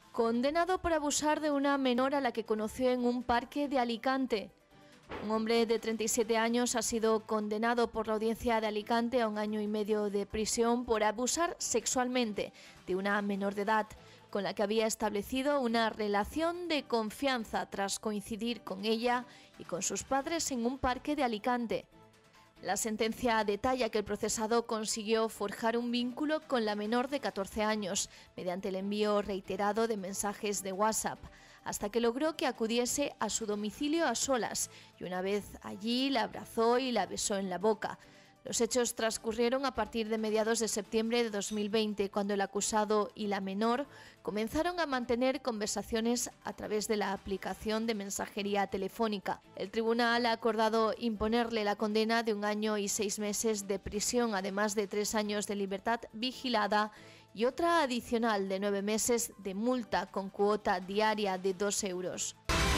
Condenado por abusar de una menor a la que conoció en un parque de Alicante. Un hombre de 37 años ha sido condenado por la audiencia de Alicante a 1 año y medio de prisión por abusar sexualmente de una menor de edad, con la que había establecido una relación de confianza tras coincidir con ella y con sus padres en un parque de Alicante. La sentencia detalla que el procesado consiguió forjar un vínculo con la menor de 14 años mediante el envío reiterado de mensajes de WhatsApp, hasta que logró que acudiese a su domicilio a solas y una vez allí la abrazó y la besó en la boca. Los hechos transcurrieron a partir de mediados de septiembre de 2020, cuando el acusado y la menor comenzaron a mantener conversaciones a través de la aplicación de mensajería telefónica. El tribunal ha acordado imponerle la condena de 1 año y 6 meses de prisión, además de 3 años de libertad vigilada y otra adicional de 9 meses de multa con cuota diaria de 2 euros.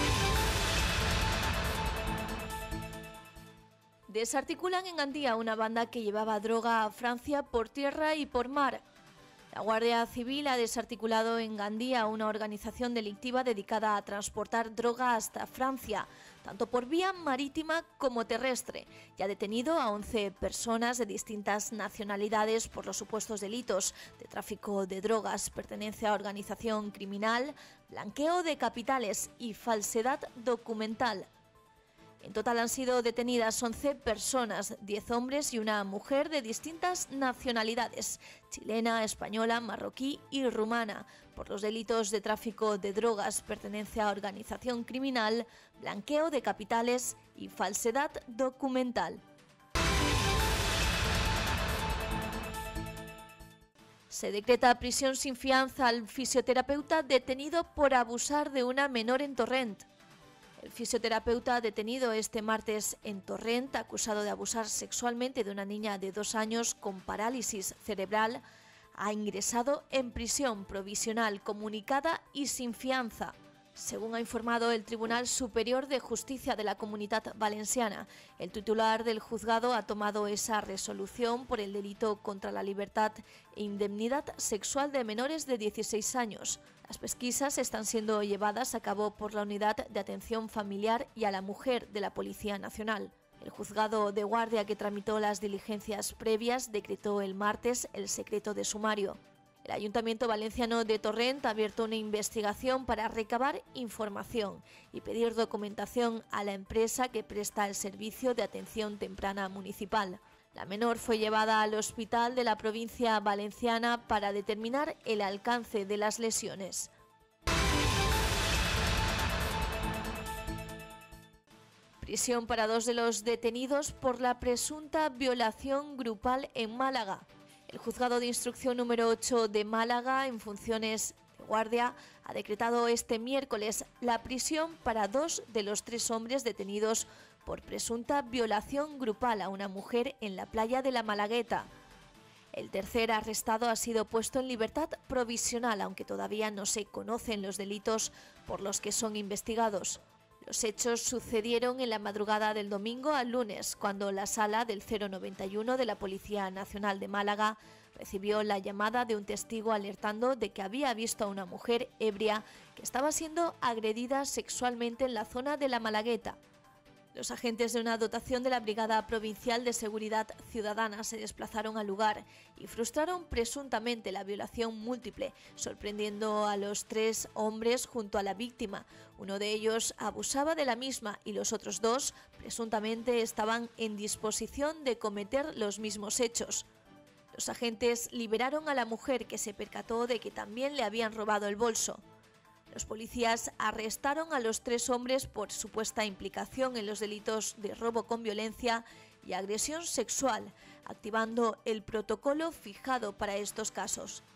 Desarticulan en Gandía una banda que llevaba droga a Francia por tierra y por mar. La Guardia Civil ha desarticulado en Gandía una organización delictiva dedicada a transportar droga hasta Francia, tanto por vía marítima como terrestre, y ha detenido a 11 personas de distintas nacionalidades por los supuestos delitos de tráfico de drogas, pertenencia a organización criminal, blanqueo de capitales y falsedad documental. En total han sido detenidas 11 personas, 10 hombres y una mujer de distintas nacionalidades, chilena, española, marroquí y rumana, por los delitos de tráfico de drogas, pertenencia a organización criminal, blanqueo de capitales y falsedad documental. Se decreta prisión sin fianza al fisioterapeuta detenido por abusar de una menor en Torrent. El fisioterapeuta detenido este martes en Torrent, acusado de abusar sexualmente de una niña de 2 años con parálisis cerebral, ha ingresado en prisión provisional comunicada y sin fianza, según ha informado el Tribunal Superior de Justicia de la Comunitat Valenciana. El titular del juzgado ha tomado esa resolución por el delito contra la libertad e indemnidad sexual de menores de 16 años. Las pesquisas están siendo llevadas a cabo por la Unidad de Atención Familiar y a la Mujer de la Policía Nacional. El juzgado de guardia que tramitó las diligencias previas decretó el martes el secreto de sumario. El Ayuntamiento Valenciano de Torrent ha abierto una investigación para recabar información y pedir documentación a la empresa que presta el servicio de atención temprana municipal. La menor fue llevada al hospital de la provincia valenciana para determinar el alcance de las lesiones. Prisión para 2 de los detenidos por la presunta violación grupal en Málaga. El Juzgado de Instrucción número 8 de Málaga, en funciones de guardia, ha decretado este miércoles la prisión para 2 de los 3 hombres detenidos por presunta violación grupal a una mujer en la playa de la Malagueta. El tercer arrestado ha sido puesto en libertad provisional, aunque todavía no se conocen los delitos por los que son investigados. Los hechos sucedieron en la madrugada del domingo al lunes, cuando la sala del 091 de la Policía Nacional de Málaga recibió la llamada de un testigo alertando de que había visto a una mujer ebria que estaba siendo agredida sexualmente en la zona de la Malagueta. Los agentes de una dotación de la Brigada Provincial de Seguridad Ciudadana se desplazaron al lugar y frustraron presuntamente la violación múltiple, sorprendiendo a los 3 hombres junto a la víctima. Uno de ellos abusaba de la misma y los otros 2 presuntamente estaban en disposición de cometer los mismos hechos. Los agentes liberaron a la mujer, que se percató de que también le habían robado el bolso. Los policías arrestaron a los 3 hombres por supuesta implicación en los delitos de robo con violencia y agresión sexual, activando el protocolo fijado para estos casos.